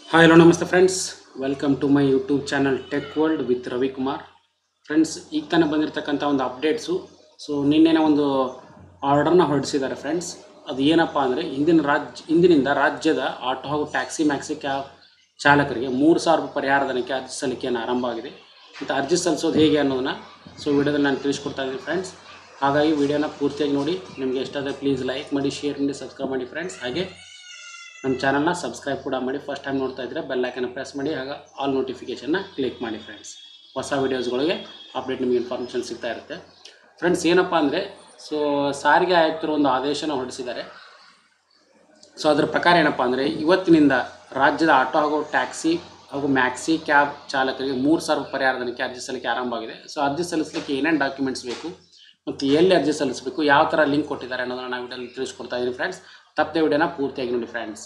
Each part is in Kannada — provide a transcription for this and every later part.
ಹಾಯ್ ಹಲೋ ನಮಸ್ತೆ friends, welcome to my YouTube channel Tech World with Ravikumar. Friends, ಈಗ ತಾನೇ ಬಂದಿರತಕ್ಕಂಥ ಒಂದು ಅಪ್ಡೇಟ್ಸು. ಸೊ ನಿನ್ನೆನೇ ಒಂದು ಆರ್ಡರ್ನ ಹೊರಡಿಸಿದ್ದಾರೆ ಫ್ರೆಂಡ್ಸ್. ಅದು ಏನಪ್ಪ ಅಂದರೆ ಇಂದಿನಿಂದ ರಾಜ್ಯದ ಆಟೋ ಹಾಗೂ ಟ್ಯಾಕ್ಸಿ ಮ್ಯಾಕ್ಸಿ ಕ್ಯಾಬ್ ಚಾಲಕರಿಗೆ 3,000 ರೂಪಾಯಿ ಪರಿಹಾರಧನಕ್ಕೆ ಅರ್ಜಿ ಸಲ್ಲಿಕೆಯನ್ನು ಆರಂಭ ಆಗಿದೆ. ಮತ್ತು ಅರ್ಜಿ ಸಲ್ಲಿಸೋದು ಹೇಗೆ ಅನ್ನೋದನ್ನು ವಿಡಿಯೋದಲ್ಲಿ ನಾನು ತಿಳಿಸ್ಕೊಡ್ತಾ ಇದ್ದೀನಿ ಫ್ರೆಂಡ್ಸ್. ಹಾಗಾಗಿ ವಿಡಿಯೋನ ಪೂರ್ತಿಯಾಗಿ ನೋಡಿ. ನಿಮಗೆ ಎಷ್ಟಾದರೆ ಪ್ಲೀಸ್ ಲೈಕ್ ಮಾಡಿ, ಶೇರ್ ಮಾಡಿ, ಸಬ್ಸ್ಕ್ರೈಬ್ ಮಾಡಿ ಫ್ರೆಂಡ್ಸ್. ಹಾಗೆ ನಮ್ಮ ಚಾನಲ್ನ ಸಬ್ಸ್ಕ್ರೈಬ್ ಕೂಡ ಮಾಡಿ. ಫಸ್ಟ್ ಟೈಮ್ ನೋಡ್ತಾ ಇದ್ದರೆ ಬೆಲ್ ಐಕನ್ನ ಪ್ರೆಸ್ ಮಾಡಿ, ಆಗ ಆಲ್ ನೋಟಿಫಿಕೇಷನ್ನ ಕ್ಲಿಕ್ ಮಾಡಿ ಫ್ರೆಂಡ್ಸ್. ಹೊಸ ವೀಡಿಯೋಸ್ಗಳಿಗೆ ಅಪ್ಡೇಟ್ ನಿಮಗೆ ಇನ್ಫಾರ್ಮೇಷನ್ ಸಿಗ್ತಾ ಇರುತ್ತೆ ಫ್ರೆಂಡ್ಸ್. ಏನಪ್ಪ ಅಂದರೆ ಸಾರಿಗೆ ಆಯುಕ್ತರು ಒಂದು ಆದೇಶನ ಹೊರಡಿಸಿದ್ದಾರೆ. ಅದರ ಪ್ರಕಾರ ಏನಪ್ಪ ಅಂದರೆ ಇವತ್ತಿನಿಂದ ರಾಜ್ಯದ ಆಟೋ ಹಾಗೂ ಟ್ಯಾಕ್ಸಿ ಹಾಗೂ ಮ್ಯಾಕ್ಸಿ ಕ್ಯಾಬ್ ಚಾಲಕರಿಗೆ 3,000 ಪರಿಹಾರಧನಕ್ಕೆ ಅರ್ಜಿ ಸಲ್ಲಿಕೆ ಆರಂಭ ಆಗಿದೆ. ಅರ್ಜಿ ಸಲ್ಲಿಸಲಿಕ್ಕೆ ಏನೇನು ಡಾಕ್ಯುಮೆಂಟ್ಸ್ ಬೇಕು ಮತ್ತು ಎಲ್ಲಿ ಅರ್ಜಿ ಸಲ್ಲಿಸಬೇಕು, ಯಾವ ಥರ ಲಿಂಕ್ ಕೊಟ್ಟಿದ್ದಾರೆ ಅನ್ನೋದನ್ನು ನಾವು ವಿಡಿಯೋದಲ್ಲಿ ತಿಳಿಸ್ಕೊಡ್ತಾ ಇದ್ದೀನಿ ಫ್ರೆಂಡ್ಸ್. ತಪ್ಪದೆ ವಿಡಿಯೋನ ಪೂರ್ತಿಯಾಗಿ ನೋಡಿ ಫ್ರೆಂಡ್ಸ್.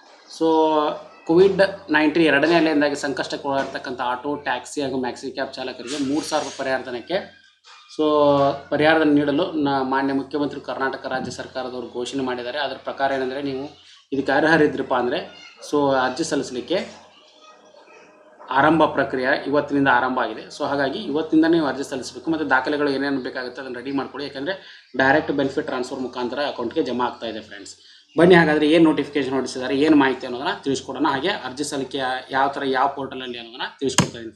ಕೋವಿಡ್-19 ಎರಡನೇ ಅಲೆಯಿಂದಾಗಿ ಸಂಕಷ್ಟಕ್ಕೊಳಗಾಗಿರ್ತಕ್ಕಂಥ ಆಟೋ, ಟ್ಯಾಕ್ಸಿ ಹಾಗೂ ಮ್ಯಾಕ್ಸಿ ಕ್ಯಾಬ್ ಚಾಲಕರಿಗೆ 3,000 ರೂಪಾಯಿ ಪರಿಹಾರಧನಕ್ಕೆ ಪರಿಹಾರಧನ ನೀಡಲು ಮಾನ್ಯ ಮುಖ್ಯಮಂತ್ರಿ ಕರ್ನಾಟಕ ರಾಜ್ಯ ಸರ್ಕಾರದವರು ಘೋಷಣೆ ಮಾಡಿದ್ದಾರೆ. ಅದರ ಪ್ರಕಾರ ಏನಂದರೆ, ನೀವು ಇದಕ್ಕೆ ಅರ್ಹರಿದ್ರಪ್ಪ ಅಂದರೆ ಅರ್ಜಿ ಸಲ್ಲಿಸಲಿಕ್ಕೆ ಆರಂಭ ಪ್ರಕ್ರಿಯೆ ಇವತ್ತಿನಿಂದ ಆರಂಭ ಆಗಿದೆ. ಹಾಗಾಗಿ ಇವತ್ತಿಂದ ನೀವು ಅರ್ಜಿ ಸಲ್ಲಿಸಬೇಕು. ಮತ್ತು ದಾಖಲೆಗಳು ಏನೇನು ಬೇಕಾಗುತ್ತೆ ಅದನ್ನು ರೆಡಿ ಮಾಡ್ಕೊಳ್ಳಿ. ಯಾಕೆಂದರೆ ಡೈರೆಕ್ಟ್ ಬೆನಿಫಿಟ್ ಟ್ರಾನ್ಸ್ಫರ್ ಮುಖಾಂತರ ಅಕೌಂಟ್ಗೆ ಜಮಾ ಆಗ್ತಾ ಇದೆ ಫ್ರೆಂಡ್ಸ್. ಬನ್ನಿ ಹಾಗಾದರೆ ಏನು ನೋಟಿಫಿಕೇಶನ್ ಹೊರಡಿಸಿದ್ದಾರೆ, ಏನು ಮಾಹಿತಿ ಅನ್ನೋದನ್ನು ತಿಳಿಸ್ಕೊಡೋಣ. ಹಾಗೆ ಅರ್ಜಿ ಸಲ್ಲಿಕೆ ಯಾವ ಥರ ಯಾವ ಪೋರ್ಟಲಲ್ಲಿ ಅನ್ನೋದನ್ನು ತಿಳಿಸ್ಕೊಡ್ತಾ ಇದ್ದೀನಿ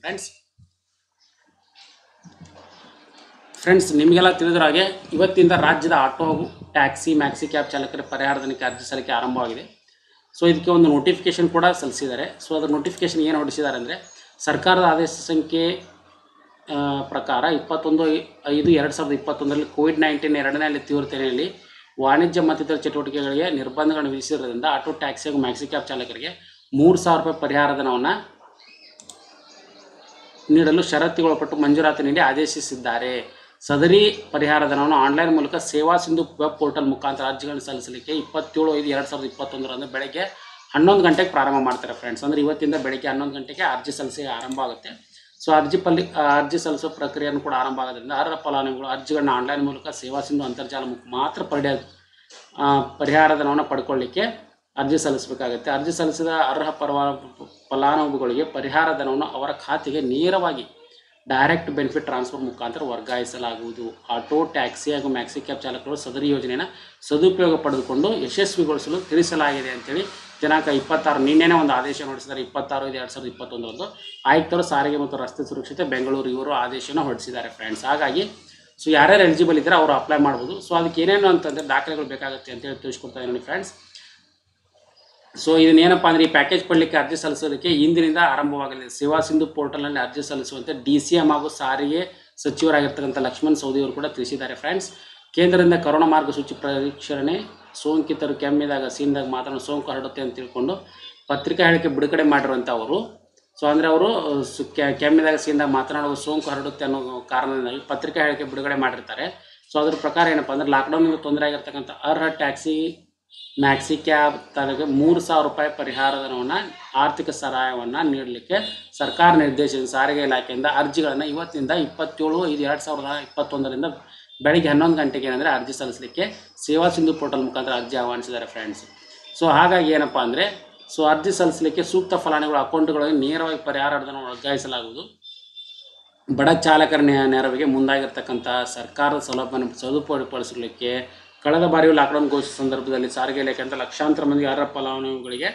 ಫ್ರೆಂಡ್ಸ್. ನಿಮಗೆಲ್ಲ ತಿಳಿದ್ರ ಹಾಗೆ ಇವತ್ತಿಂದ ರಾಜ್ಯದ ಆಟೋ ಹಾಗೂ ಟ್ಯಾಕ್ಸಿ ಮ್ಯಾಕ್ಸಿ ಕ್ಯಾಬ್ ಚಾಲಕರ ಪರಿಹಾರಧನಕ್ಕೆ ಅರ್ಜಿ ಸಲ್ಲಿಕೆ ಆರಂಭವಾಗಿದೆ. ಇದಕ್ಕೆ ಒಂದು ನೋಟಿಫಿಕೇಶನ್ ಕೂಡ ಸಲ್ಲಿಸಿದ್ದಾರೆ. ಅದರ ನೋಟಿಫಿಕೇಶನ್ ಏನು ಹೊರಡಿಸಿದ್ದಾರೆ ಅಂದರೆ, ಸರ್ಕಾರದ ಆದೇಶ ಸಂಖ್ಯೆ ಪ್ರಕಾರ 21/5/2021 ಕೋವಿಡ್-19 ಎರಡನೇ ಅಲೆ ತೀವ್ರತೆಯಲ್ಲಿ ವಾಣಿಜ್ಯ ಮತ್ತಿತರ ಚಟುವಟಿಕೆಗಳಿಗೆ ನಿರ್ಬಂಧಗಳನ್ನು ವಿಧಿಸಿರೋದ್ರಿಂದ ಆಟೋ, ಟ್ಯಾಕ್ಸಿ ಹಾಗೂ ಮ್ಯಾಕ್ಸಿ ಕ್ಯಾಬ್ ಚಾಲಕರಿಗೆ 3,000 ರೂಪಾಯಿ ಪರಿಹಾರಧನವನ್ನು ನೀಡಲು ಷರತ್ತುಗೊಳಪಟ್ಟು ಮಂಜೂರಾತಿ ನೀಡಿ ಆದೇಶಿಸಿದ್ದಾರೆ. ಸದರಿ ಪರಿಹಾರಧನವನ್ನು ಆನ್ಲೈನ್ ಮೂಲಕ ಸೇವಾ ಸಿಂಧು ವೆಬ್ ಪೋರ್ಟಲ್ ಮುಖಾಂತರ ಅರ್ಜಿಗಳನ್ನು ಸಲ್ಲಿಸಲಿಕ್ಕೆ 27/5/2021 ಬೆಳಗ್ಗೆ 11 ಗಂಟೆಗೆ ಪ್ರಾರಂಭ ಮಾಡ್ತಾರೆ ಫ್ರೆಂಡ್ಸ್. ಅಂದರೆ ಇವತ್ತಿಂದ ಬೆಳಗ್ಗೆ 11 ಗಂಟೆಗೆ ಅರ್ಜಿ ಸಲ್ಲಿಸಿ ಆರಂಭ ಆಗುತ್ತೆ. ಅರ್ಜಿ ಸಲ್ಲಿಸೋ ಪ್ರಕ್ರಿಯೆಯನ್ನು ಕೂಡ ಆರಂಭ ಆಗೋದ್ರಿಂದ ಅರ್ಹ ಫಲಾನುಭವಿಗಳು ಅರ್ಜಿಗಳನ್ನ ಆನ್ಲೈನ್ ಮೂಲಕ ಸೇವಾ ಸಿಂಧು ಅಂತರ್ಜಾಲ ಮಾತ್ರ ಪರಿಹಾರಧನವನ್ನು ಪಡ್ಕೊಳ್ಳಿಕ್ಕೆ ಅರ್ಜಿ ಸಲ್ಲಿಸಬೇಕಾಗುತ್ತೆ. ಅರ್ಜಿ ಸಲ್ಲಿಸಿದ ಅರ್ಹ ಫಲಾನುಭವಿಗಳಿಗೆ ಪರಿಹಾರಧನವನ್ನು ಅವರ ಖಾತೆಗೆ ನೇರವಾಗಿ ಡೈರೆಕ್ಟ್ ಬೆನಿಫಿಟ್ ಟ್ರಾನ್ಸ್ಫರ್ ಮುಖಾಂತರ ವರ್ಗಾಯಿಸಲಾಗುವುದು. ಆಟೋ, ಟ್ಯಾಕ್ಸಿ ಹಾಗೂ ಮ್ಯಾಕ್ಸಿ ಕ್ಯಾಬ್ ಚಾಲಕರು ಸದರಿ ಯೋಜನೆಯನ್ನು ಸದುಪಯೋಗ ಪಡೆದುಕೊಂಡು ಯಶಸ್ವಿಗೊಳಿಸಲು ತಿಳಿಸಲಾಗಿದೆ ಅಂತೇಳಿ ದಿನಾಂಕ 26 ನಿನ್ನೆನೇ ಒಂದು ಆದೇಶ ಹೊರಡಿಸಿದ್ದಾರೆ. 26/5/2021 ಆಯುಕ್ತರು ಸಾರಿಗೆ ಮತ್ತು ರಸ್ತೆ ಸುರಕ್ಷತೆ ಬೆಂಗಳೂರು ಇವರು ಆದೇಶನ ಹೊರಡಿಸಿದ್ದಾರೆ ಫ್ರೆಂಡ್ಸ್. ಹಾಗಾಗಿ ಯಾರ್ಯಾರು ಎಲಿಜಿಬಲ್ ಇದ್ದಾರೆ ಅವರು ಅಪ್ಲೈ ಮಾಡ್ಬೋದು. ಅದಕ್ಕೆ ಏನೇನು ಅಂತಂದರೆ ದಾಖಲೆಗಳು ಬೇಕಾಗುತ್ತೆ ಅಂತೇಳಿ ತಿಳಿಸ್ಕೊಡ್ತಾ ಇದ್ದೀನಿ ಫ್ರೆಂಡ್ಸ್. ಇದನ್ನೇನಪ್ಪ ಅಂದರೆ, ಈ ಪ್ಯಾಕೇಜ್ ಪಡಲಿಕ್ಕೆ ಅರ್ಜಿ ಸಲ್ಲಿಸೋದಕ್ಕೆ ಇಂದಿನಿಂದ ಆರಂಭವಾಗಲಿದೆ. ಸೇವಾ ಸಿಂಧು ಪೋರ್ಟಲ್ನಲ್ಲಿ ಅರ್ಜಿ ಸಲ್ಲಿಸುವಂತೆ DCM ಹಾಗೂ ಸಾರಿಗೆ ಸಚಿವರಾಗಿರ್ತಕ್ಕಂಥ ಲಕ್ಷ್ಮಣ್ ಸವದಿ ಅವರು ಕೂಡ ತಿಳಿಸಿದ್ದಾರೆ ಫ್ರೆಂಡ್ಸ್. ಕೇಂದ್ರದಿಂದ ಕರೋನಾ ಮಾರ್ಗಸೂಚಿ ಪರಿಷ್ಕರಣೆ, ಸೋಂಕಿತರು ಕೆಮ್ಮಿದಾಗ ಸೀನಿದಾಗ ಮಾತ್ರ ಸೋಂಕು ಹರಡುತ್ತೆ ಅಂತ ತಿಳ್ಕೊಂಡು ಪತ್ರಿಕಾ ಹೇಳಿಕೆ ಬಿಡುಗಡೆ ಮಾಡಿರುವಂಥ ಅವರು ಅಂದರೆ ಅವರು ಕೆಮ್ಮಿದಾಗ ಸೀನಿದಾಗ ಮಾತನಾಡುವ ಸೋಂಕು ಹರಡುತ್ತೆ ಅನ್ನೋ ಕಾರಣದಿಂದಾಗಿ ಪತ್ರಿಕಾ ಹೇಳಿಕೆ ಬಿಡುಗಡೆ ಮಾಡಿರ್ತಾರೆ. ಅದ್ರ ಪ್ರಕಾರ ಏನಪ್ಪ ಅಂದರೆ, ಲಾಕ್ಡೌನ್ನಿಂದ ತೊಂದರೆ ಆಗಿರ್ತಕ್ಕಂಥ ಅರ್ಹ ಟ್ಯಾಕ್ಸಿ ಮ್ಯಾಕ್ಸಿ ಕ್ಯಾಬ್ ತನಗೆ 3,000 ರೂಪಾಯಿ ಪರಿಹಾರಧನವನ್ನು ಆರ್ಥಿಕ ಸಹಾಯವನ್ನು ನೀಡಲಿಕ್ಕೆ ಸರ್ಕಾರ ನಿರ್ದೇಶಿಸಿದ ಸಾರಿಗೆ ಇಲಾಖೆಯಿಂದ ಅರ್ಜಿಗಳನ್ನು ಇವತ್ತಿನಿಂದ 27/5/2021 ಬೆಳಗ್ಗೆ 11 ಗಂಟೆಗೆ ಏನಂದರೆ ಅರ್ಜಿ ಸಲ್ಲಿಸಲಿಕ್ಕೆ ಸೇವಾ ಸಿಂಧು ಪೋರ್ಟಲ್ ಮುಖಾಂತರ ಅರ್ಜಿ ಆಹ್ವಾನಿಸಿದ್ದಾರೆ ಫ್ರೆಂಡ್ಸ್. ಹಾಗಾಗಿ ಏನಪ್ಪ ಅಂದರೆ, ಅರ್ಜಿ ಸಲ್ಲಿಸಲಿಕ್ಕೆ ಸೂಕ್ತ ಫಲಾನುಭವಿಗಳ ಅಕೌಂಟ್ಗಳಿಗೆ ನೇರವಾಗಿ ಪರಿಹಾರಧನ ವರ್ಗಾಯಿಸಲಾಗುವುದು. ಬಡ ಚಾಲಕರ ನೆರವಿಗೆ ಮುಂದಾಗಿರ್ತಕ್ಕಂಥ ಸರ್ಕಾರದ ಸೌಲಭ್ಯವನ್ನು ಸದುಪಯೋಗಪಡಿಸಲಿಕ್ಕೆ ಕಳೆದ ಬಾರಿಯೂ ಲಾಕ್ಡೌನ್ ಘೋಷಿಸಿದ ಸಂದರ್ಭದಲ್ಲಿ ಸಾರಿಗೆ ಇಲಾಖೆ ಅಂತ ಲಕ್ಷಾಂತರ ಮಂದಿ ಅರ್ಹ ಫಲಾನುಭವಿಗಳಿಗೆ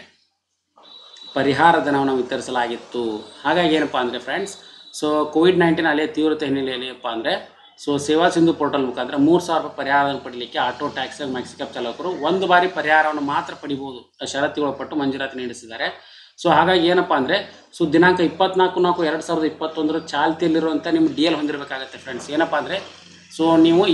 ಪರಿಹಾರ ಧನವನ್ನು ವಿತರಿಸಲಾಗಿತ್ತು. ಹಾಗಾಗಿ ಏನಪ್ಪ ಅಂದರೆ ಫ್ರೆಂಡ್ಸ್, ಕೋವಿಡ್-19 ಅಲೆಯ ತೀವ್ರತೆ ಹಿನ್ನೆಲೆಯಲ್ಲಿ ಏನಪ್ಪ ಅಂದರೆ, ಸೇವಾ ಸಿಂಧು ಪೋರ್ಟಲ್ ಮುಖಾಂತರ 3,000 ರೂಪಾಯಿ ಪರಿಹಾರವನ್ನು ಪಡಲಿಕ್ಕೆ ಆಟೋ, ಟ್ಯಾಕ್ಸಿ, ಮ್ಯಾಕ್ಸಿ ಕ್ಯಾಬ್ ಚಾಲಕರು ಒಂದು ಬಾರಿ ಪರಿಹಾರವನ್ನು ಮಾತ್ರ ಪಡಿಬೋದು. ಷರತ್ತುಗೊಳಪಟ್ಟು ಮಂಜೂರಾತಿ ನೀಡಿಸಿದ್ದಾರೆ. ಹಾಗಾಗಿ ಏನಪ್ಪ ಅಂದರೆ, ದಿನಾಂಕ 24/4/2021 ಚಾಲ್ತಿಯಲ್ಲಿರುವಂಥ ನಿಮ್ಮ DL ಹೊಂದಿರಬೇಕಾಗತ್ತೆ ಫ್ರೆಂಡ್ಸ್. ಏನಪ್ಪ ಅಂದರೆ, ನೀವು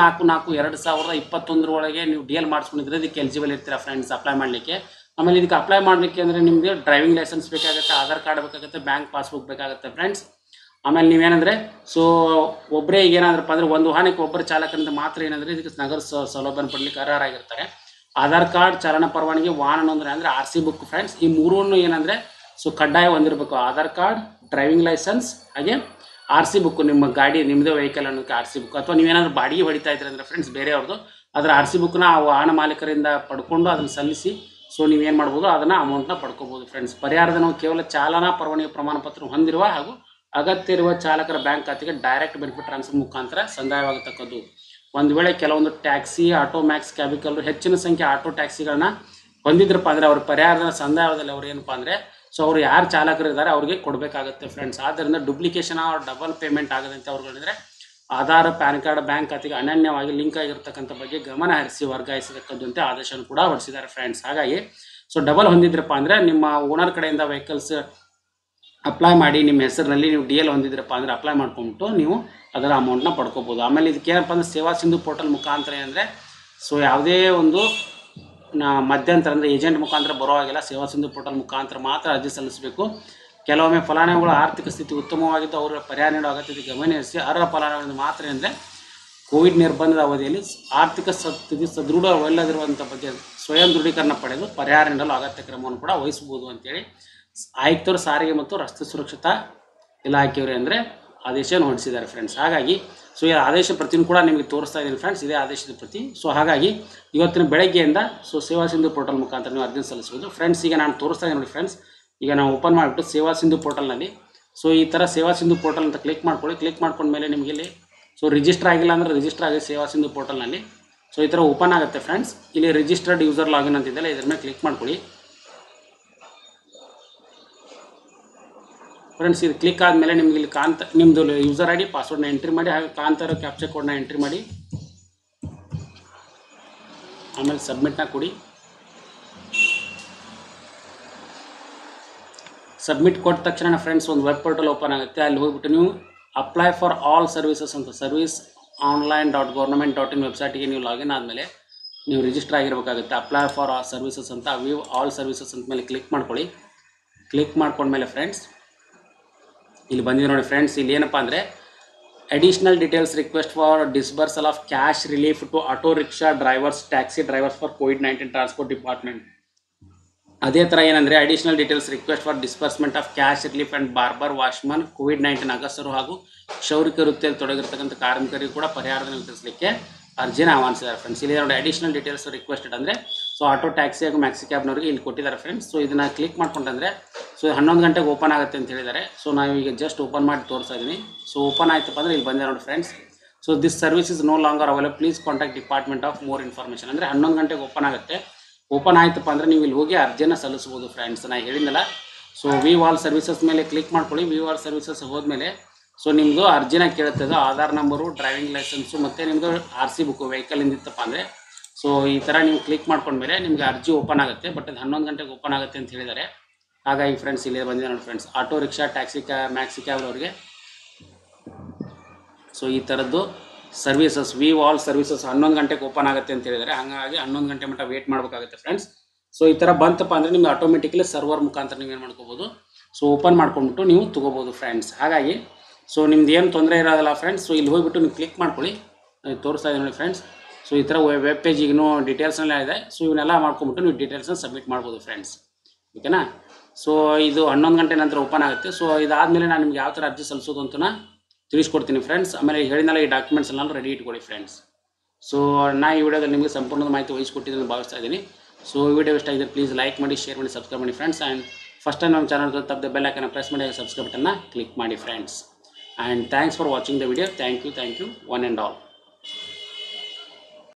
24/4/2021 ಒಳಗೆ ನೀವು DL ಮಾಡಿಸ್ಕೊಂಡಿದ್ರೆ ಇದಕ್ಕೆ ಎಲಿಜಿಬಲ್ ಇರ್ತೀರಾ ಫ್ರೆಂಡ್ಸ್ ಅಪ್ಲೈ ಮಾಡಲಿಕ್ಕೆ. ಆಮೇಲೆ ಇದಕ್ಕೆ ಅಪ್ಲೈ ಮಾಡಲಿಕ್ಕೆ ಅಂದರೆ ನಿಮಗೆ ಡ್ರೈವಿಂಗ್ ಲೈಸೆನ್ಸ್ ಬೇಕಾಗುತ್ತೆ, ಆಧಾರ್ ಕಾರ್ಡ್ ಬೇಕಾಗುತ್ತೆ, ಬ್ಯಾಂಕ್ ಪಾಸ್ಬುಕ್ ಬೇಕಾಗುತ್ತೆ ಫ್ರೆಂಡ್ಸ್. ಆಮೇಲೆ ನೀವೇನಂದರೆ ಒಬ್ಬರೇ ಈಗ ಏನಾದ್ರಪ್ಪ ಅಂದರೆ, ಒಂದು ವಾಹನಕ್ಕೆ ಒಬ್ಬರು ಚಾಲಕರಿಂದ ಮಾತ್ರ ಏನಂದರೆ ಇದಕ್ಕೆ ನಗರ ಸೌಲಭ್ಯನ ಪಡಲಿಕ್ಕೆ ಅರ್ಹರಾಗಿರ್ತಾರೆ. ಆಧಾರ್ ಕಾರ್ಡ್, ಚಾಲನಾ ಪರವಾನಗಿ, ವಾಹನ ನೋಂದಣಿ ಅಂದರೆ RC ಬುಕ್ ಫ್ರೆಂಡ್ಸ್. ಈ ಮೂರನ್ನು ಏನಂದರೆ ಕಡ್ಡಾಯ ಹೊಂದಿರಬೇಕು. ಆಧಾರ್ ಕಾರ್ಡ್, ಡ್ರೈವಿಂಗ್ ಲೈಸೆನ್ಸ್ ಹಾಗೆ RC ಬುಕ್, ನಿಮ್ಮ ಗಾಡಿ ನಿಮ್ಮದೇ ವೆಹಿಕಲ್ ಅನ್ನೋಕ್ಕೆ RC ಬುಕ್. ಅಥವಾ ನೀವೇನಾದರೂ ಬಾಡಿಗೆ ಹೊಡಿತಾ ಇದ್ದೀರಿ ಅಂದರೆ ಫ್ರೆಂಡ್ಸ್ ಬೇರೆಯವ್ರದ್ದು, ಅದರ RC ಬುಕ್ನ ಆ ವಾಹನ ಮಾಲೀಕರಿಂದ ಪಡ್ಕೊಂಡು ಅದನ್ನು ಸಲ್ಲಿಸಿ ಸೊ ನೀವೇನು ಮಾಡ್ಬೋದು ಅದನ್ನು ಅಮೌಂಟ್ನ ಪಡ್ಕೋಬೋದು ಫ್ರೆಂಡ್ಸ್. ಪರಿಹಾರಧನವು ಕೇವಲ ಚಾಲನಾ ಪರವಾನಗಿ ಪ್ರಮಾಣ ಪತ್ರ ಹೊಂದಿರುವ ಹಾಗೂ ಅಗತ್ಯ ಇರುವ ಚಾಲಕರ ಬ್ಯಾಂಕ್ ಖಾತೆಗೆ ಡೈರೆಕ್ಟ್ ಬೆನಿಫಿಟ್ ಟ್ರಾನ್ಸ್ಫರ್ ಮುಖಾಂತರ ಸಂದಾಯವಾಗತಕ್ಕದ್ದು. ಒಂದು ವೇಳೆ ಕೆಲವೊಂದು ಟ್ಯಾಕ್ಸಿ, ಆಟೋ, ಮ್ಯಾಕ್ಸ್, ಕ್ಯಾಬಿಕಲ್ ಹೆಚ್ಚಿನ ಸಂಖ್ಯೆ ಆಟೋ ಟ್ಯಾಕ್ಸಿಗಳನ್ನ ಹೊಂದಿದ್ರಪ್ಪ ಅಂದರೆ ಅವ್ರ ಪರಿಹಾರಧನ ಸಂದಾಯದಲ್ಲಿ ಅವ್ರು ಏನಪ್ಪ ಅಂದರೆ ಸೊ ಅವರು ಯಾರು ಚಾಲಕರು ಇದ್ದಾರೆ ಅವ್ರಿಗೆ ಕೊಡಬೇಕಾಗುತ್ತೆ ಫ್ರೆಂಡ್ಸ್. ಆದ್ದರಿಂದ ಡುಪ್ಲಿಕೇಶನ್ ಅವ್ರ ಡಬಲ್ ಪೇಮೆಂಟ್ ಆಗದಂತೆ ಅವ್ರುಗಳಿದ್ರೆ ಆಧಾರ್, ಪ್ಯಾನ್ ಕಾರ್ಡ್, ಬ್ಯಾಂಕ್ ಖಾತೆಗೆ ಅನನ್ಯವಾಗಿ ಲಿಂಕ್ ಆಗಿರ್ತಕ್ಕಂಥ ಬಗ್ಗೆ ಗಮನ ಹರಿಸಿ ವರ್ಗಾಯಿಸತಕ್ಕಂತೆ ಆದೇಶವನ್ನು ಕೂಡ ಹೊರಡಿಸಿದ್ದಾರೆ ಫ್ರೆಂಡ್ಸ್. ಹಾಗಾಗಿ ಸೊ ಡಬಲ್ ಹೊಂದಿದ್ರಪ್ಪ ಅಂದರೆ ನಿಮ್ಮ ಓನರ್ ಕಡೆಯಿಂದ ವೆಹಿಕಲ್ಸ್ ಅಪ್ಲೈ ಮಾಡಿ ನಿಮ್ಮ ಹೆಸರಿನಲ್ಲಿ ನೀವು DL ಹೊಂದಿದ್ರಪ್ಪ ಅಂದರೆ ಅಪ್ಲೈ ಮಾಡ್ಕೊಂಬಿಟ್ಟು ನೀವು ಅದರ ಅಮೌಂಟ್ನ ಪಡ್ಕೋಬೋದು. ಆಮೇಲೆ ಇದಕ್ಕೆ ಏನಪ್ಪ ಅಂದರೆ ಸೇವಾ ಸಿಂಧು ಪೋರ್ಟಲ್ ಮುಖಾಂತರ ಅಂದರೆ ಸೊ ಯಾವುದೇ ಒಂದು ಮಧ್ಯಂತರ ಅಂದರೆ ಏಜೆಂಟ್ ಮುಖಾಂತರ ಬರೋ ಹಾಗಿಲ್ಲ. ಸೇವಾ ಸಿಂಧು ಪೋರ್ಟಲ್ ಮುಖಾಂತರ ಮಾತ್ರ ಅರ್ಜಿ ಸಲ್ಲಿಸಬೇಕು. ಕೆಲವೊಮ್ಮೆ ಫಲಾನುಭವಿಗಳ ಆರ್ಥಿಕ ಸ್ಥಿತಿ ಉತ್ತಮವಾಗಿದ್ದು ಅವರ ಪರಿಹಾರ ನೀಡುವ ಅಗತ್ಯತೆ ಗಮನಿಸಿ ಅರ್ಹ ಫಲಾನುಭವಿಗಳು ಮಾತ್ರ ಅಂದರೆ ಕೋವಿಡ್ ನಿರ್ಬಂಧದ ಅವಧಿಯಲ್ಲಿ ಆರ್ಥಿಕ ಸ್ಥಿತಿ ಸದೃಢವಲ್ಲದಿರುವಂಥ ಬಗ್ಗೆ ಸ್ವಯಂ ದೃಢೀಕರಣ ಪಡೆದು ಪರಿಹಾರ ನೀಡಲು ಅಗತ್ಯ ಕ್ರಮವನ್ನು ಕೂಡ ವಹಿಸಬಹುದು ಅಂತೇಳಿ ಆಯುಕ್ತರು, ಸಾರಿಗೆ ಮತ್ತು ರಸ್ತೆ ಸುರಕ್ಷತಾ ಇಲಾಖೆಯವರು ಅಂದರೆ ಆದೇಶವನ್ನು ಹೊರಡಿಸಿದ್ದಾರೆ ಫ್ರೆಂಡ್ಸ್. ಹಾಗಾಗಿ ಸೊ ಈ ಆದೇಶ ಪ್ರತಿನೂ ಕೂಡ ನಿಮಗೆ ತೋರಿಸ್ತಾ ಇದ್ದೀನಿ ಫ್ರೆಂಡ್ಸ್, ಇದೇ ಆದೇಶದ ಪ್ರತಿ. ಸೊ ಹಾಗಾಗಿ ಇವತ್ತಿನ ಬೆಳಗ್ಗೆಯಿಂದ ಸೊ ಸೇವಾ ಸಿಂಧು ಪೋರ್ಟಲ್ ಮುಖಾಂತರ ನೀವು ಅರ್ಜಿ ಸಲ್ಲಿಸಬಹುದು ಫ್ರೆಂಡ್ಸ್. ಈಗ ನಾನು ತೋರಿಸ್ತಾ ಇದ್ದೀನಿ ನೋಡಿ ಫ್ರೆಂಡ್ಸ್, ಈಗ ನಾವು ಓಪನ್ ಮಾಡಿಬಿಟ್ಟು ಸೇವಾ ಸಿಂಧು ಪೋರ್ಟಲ್ನಲ್ಲಿ ಸೊ ಈ ಥರ ಸೇವಾ ಸಿಂಧು ಪೋರ್ಟಲ್ ಅಂತ ಕ್ಲಿಕ್ ಮಾಡ್ಕೊಳ್ಳಿ. ಕ್ಲಿಕ್ ಮಾಡ್ಕೊಂಡ್ಮೇಲೆ ನಿಮಗೆ ಇಲ್ಲಿ ಸೊ ರಿಜಿಸ್ಟರ್ ಆಗಿಲ್ಲ ಅಂದರೆ ರಿಜಿಸ್ಟರ್ ಆಗಿ ಸೇವಾ ಸಿಂಧು ಪೋರ್ಟಲ್ನಲ್ಲಿ ಸೊ ಈ ಥರ ಓಪನ್ ಆಗುತ್ತೆ ಫ್ರೆಂಡ್ಸ್. ಇಲ್ಲಿ ರಿಜಿಸ್ಟರ್ಡ್ ಯೂಸರ್ ಲಾಗಿನ್ ಅಂತಿದ್ದಲ್ಲ, ಇದ್ರ ಮೇಲೆ ಕ್ಲಿಕ್ ಮಾಡ್ಕೊಳ್ಳಿ ಫ್ರೆಂಡ್ಸ್. ಇದು ಕ್ಲಿಕ್ ಆದಮೇಲೆ ನಿಮ್ಗೆ ಇಲ್ಲಿ ನಿಮ್ಮದು ಯೂಸರ್ ID, ಪಾಸ್ವರ್ಡ್ನ ಎಂಟ್ರಿ ಮಾಡಿ, ಹಾಗೆ ಕಾಂತಾರ ಕ್ಯಾಪ್ಚರ್ ಕೋಡ್ನ ಎಂಟ್ರಿ ಮಾಡಿ, ಆಮೇಲೆ ಸಬ್ಮಿಟ್ನ ಕೊಡಿ. ಸಬ್ಮಿಟ್ ಕೊಟ್ಟ ತಕ್ಷಣ ಫ್ರೆಂಡ್ಸ್ ಒಂದು ವೆಬ್ ಪೋರ್ಟಲ್ ಓಪನ್ ಆಗುತ್ತೆ. ಅಲ್ಲಿ ಹೋಗ್ಬಿಟ್ಟು ನೀವು ಅಪ್ಲೈ ಫಾರ್ ಆಲ್ ಸರ್ವಿಸಸ್ ಅಂತ service.online.government.in ವೆಬ್ಸೈಟಿಗೆ ನೀವು ಲಾಗಿನ್ ಆದಮೇಲೆ ನೀವು ರಿಜಿಸ್ಟರ್ ಆಗಿರಬೇಕಾಗುತ್ತೆ. ಅಪ್ಲೈ ಫಾರ್ ಆಲ್ ಸರ್ವಿಸಸ್ ಅಂತ ವ್ಯೂ ಆಲ್ ಸರ್ವಿಸಸ್ ಅಂತ ಮೇಲೆ ಕ್ಲಿಕ್ ಮಾಡ್ಕೊಳ್ಳಿ. ಕ್ಲಿಕ್ ಮಾಡ್ಕೊಂಡ್ಮೇಲೆ ಫ್ರೆಂಡ್ಸ್ ಇಲ್ಲಿ ಬಂದಿದೆ ನೋಡಿ ಫ್ರೆಂಡ್ಸ್, ಇಲ್ಲಿ ಏನಪ್ಪ ಅಂದರೆ additional details request for disbursal of cash relief to auto rickshaw drivers, taxi drivers for COVID-19 transport department. ಅದೇ ಥರ ಏನಂದರೆ additional details request for disbursement of cash relief and barber, watchman, COVID-19 ಅಗಸರು ಹಾಗೂ ಕ್ಷೌರಿಕ ವೃತ್ತಿಯಲ್ಲಿ ತೊಡಗಿರ್ತಕ್ಕಂಥ ಕಾರ್ಮಿಕರಿಗೆ ಕೂಡ ಪರಿಹಾರಧನ ವಿತರಿಸಲಿಕ್ಕೆ ಅರ್ಜಿನ ಆಹ್ವಾನಿಸಿದ್ದಾರೆ ಫ್ರೆಂಡ್ಸ್. ಇಲ್ಲಿ ನೋಡಿ ಅಡಿಷನಲ್ ಡೀಟೇಲ್ಸ್ ರಿಕ್ವೆಸ್ಟೆಡ್ ಅಂದರೆ ಸೊ ಆಟೋ, ಟ್ಯಾಕ್ಸಿ ಹಾಗೂ ಮ್ಯಾಕ್ಸಿ ಕ್ಯಾಬ್ನವರಿಗೆ ಇಲ್ಲಿ ಕೊಟ್ಟಿದ್ದಾರೆ ಫ್ರೆಂಡ್ಸ್. ಸೊ ಇದನ್ನು ಕ್ಲಿಕ್ ಮಾಡ್ಕೊಂಡ್ರೆ ಸೊ 11 ಗಂಟೆಗೆ ಓಪನ್ ಆಗುತ್ತೆ ಅಂತ ಹೇಳಿದ್ದಾರೆ. ಸೊ ನಾವು ಈಗ ಜಸ್ಟ್ ಓಪನ್ ಮಾಡಿ ತೋರಿಸ್ತಾ ಇದ್ದೀನಿ. ಸೊ ಓಪನ್ ಆಯ್ತಪ್ಪ ಅಂದರೆ ಇಲ್ಲಿ ಬಂದೆ ನೋಡಿ friends. So this service is no longer available, please contact department of more information. ಅಂದರೆ 11 ಗಂಟೆಗೆ ಓಪನ್ ಆಗುತ್ತೆ. ಓಪನ್ ಆಯ್ತಪ್ಪ ಅಂದರೆ ನೀವು ಇಲ್ಲಿ ಹೋಗಿ ಅರ್ಜಿನ ಸಲ್ಲಿಸ್ಬೋದು ಫ್ರೆಂಡ್ಸ್. ನಾನು ಹೇಳಿದ್ನಲ್ಲ, ಸೊ ವ್ಯೂ ಆಲ್ ಸರ್ವಿಸಸ್ ಮೇಲೆ ಕ್ಲಿಕ್ ಮಾಡ್ಕೊಳ್ಳಿ. ವ್ಯೂ ಆಲ್ ಸರ್ವಿಸಸ್ ಹೋದ್ಮೇಲೆ ಸೊ ನಿಮ್ಮದು ಅರ್ಜಿನ ಕೇಳುತ್ತದೆ. ಆಧಾರ್ ನಂಬರು, ಡ್ರೈವಿಂಗ್ ಲೈಸೆನ್ಸು ಮತ್ತು ನಿಮ್ಮದು RC ಬುಕ್ಕು ವೆಹಿಕಲ್ ಇಂದಿತ್ತಪ್ಪ ಅಂದರೆ ಸೊ ಈ ಥರ ನೀವು ಕ್ಲಿಕ್ ಮಾಡ್ಕೊಂಡ್ಮೇಲೆ ನಿಮಗೆ ಅರ್ಜಿ ಓಪನ್ ಆಗುತ್ತೆ. ಬಟ್ ಅದು 11 ಗಂಟೆಗೆ ಓಪನ್ ಆಗುತ್ತೆ ಅಂತ ಹೇಳಿದ್ದಾರೆ. ಹಾಗಾಗಿ ಫ್ರೆಂಡ್ಸ್ ಇಲ್ಲಿ ಬಂದಿದೆ ನೋಡಿ friends, auto rickshaw, taxi, maxi ಕ್ಯಾಬ್ನವ್ರಿಗೆ ಸೊ ಈ ಥರದ್ದು ಸರ್ವಿಸಸ್ ವ್ಯೂ ಆಲ್ ಸರ್ವಿಸಸ್ 11 ಗಂಟೆಗೆ ಓಪನ್ ಆಗುತ್ತೆ ಅಂತ ಹೇಳಿದ್ದಾರೆ. ಹಾಗಾಗಿ 11 ಗಂಟೆ ಮಟ್ಟ ವೇಟ್ ಮಾಡಬೇಕಾಗುತ್ತೆ ಫ್ರೆಂಡ್ಸ್. ಸೊ ಈ ಥರ ಬಂತಪ್ಪ ಅಂದರೆ ನಿಮ್ಗೆ ಆಟೋಮೆಟಿಕಲಿ ಸರ್ವರ್ ಮುಖಾಂತರ ನೀವೇನು ಮಾಡ್ಕೋಬೋದು, ಸೊ ಓಪನ್ ಮಾಡ್ಕೊಂಡ್ಬಿಟ್ಟು ನೀವು ತೊಗೋಬೋದು ಫ್ರೆಂಡ್ಸ್. ಹಾಗಾಗಿ ಸೊ ನಿಮ್ದು ಏನು ತೊಂದರೆ ಇರೋದಿಲ್ಲ ಫ್ರೆಂಡ್ಸ್. ಸೊ ಇಲ್ಲಿ ಹೋಗಿಬಿಟ್ಟು ನೀವು ಕ್ಲಿಕ್ ಮಾಡ್ಕೊಳ್ಳಿ, ತೋರಿಸ್ತಾ ಇದೆ ನೋಡಿ ಫ್ರೆಂಡ್ಸ್. ಸೊ ಈ ಥರ ವೆಬ್ ಪೇಜಿಗೂ ಡೀಟೇಲ್ಸ್ನೆಲ್ಲ ಇದೆ. ಸೊ ಇವನ್ನೆಲ್ಲ ಮಾಡ್ಕೊಂಬಿಟ್ಟು ನೀವು ಡೀಟೇಲ್ಸ್ನ ಸಬ್ಮಿಟ್ ಮಾಡ್ಬೋದು ಫ್ರೆಂಡ್ಸ್. ಓಕೆನಾ? ಸೊ ಇದು 11 ಗಂಟೆ ನಂತರ ಓಪನ್ ಆಗುತ್ತೆ. ಸೊ ಇದಾದಮೇಲೆ ನಾನು ನಿಮ್ಗೆ ಯಾವ ಥರ ಅರ್ಜಿ ಸಲ್ಲಿಸೋದು ಅಂತ ತಿಳಿಸ್ಕೊಡ್ತೀನಿ ಫ್ರೆಂಡ್ಸ್. ಆಮೇಲೆ ಹೇಳಿದ್ನಲ್ಲ ಈ ಡಾಕ್ಯುಮೆಂಟ್ಸ್ ಎಲ್ಲ ರೆಡಿ ಇಟ್ಕೊಳ್ಳಿ ಫ್ರೆಂಡ್ಸ್. ಸೊ ನಾನು ಈ ವಿಡಿಯೋದಲ್ಲಿ ನಿಮಗೆ ಸಂಪೂರ್ಣದ ಮಾಹಿತಿ ವಹಿಸ್ಕೊಟ್ಟಿದ್ದೀನಿ ಭಾವಿಸ್ತಾ ಇದ್ದೀನಿ. ಸೊ ಈ ವಿಡಿಯೋ ಇಷ್ಟ ಆಗಿದೆ ಪ್ಲೀಸ್ ಲೈಕ್ ಮಾಡಿ, ಶೇರ್ ಮಾಡಿ, ಸಬ್ಸ್ಕ್ರೈಬ್ ಮಾಡಿ ಫ್ರೆಂಡ್ಸ್. ಆ್ಯಂಡ್ ಫಸ್ಟ್ ಟೈಮ್ ನಮ್ಮ ಚಾನಲ್ ತಪ್ಪದೆ ಬೆಲ್ ಐಕನ್ನ ಪ್ರೆಸ್ ಮಾಡಿ ಸಬ್ಸ್ಕ್ರೈಬ್ ಬಟನ್ನ ಕ್ಲಿಕ್ ಮಾಡಿ friends. And thanks for watching the video. Thank you one and all.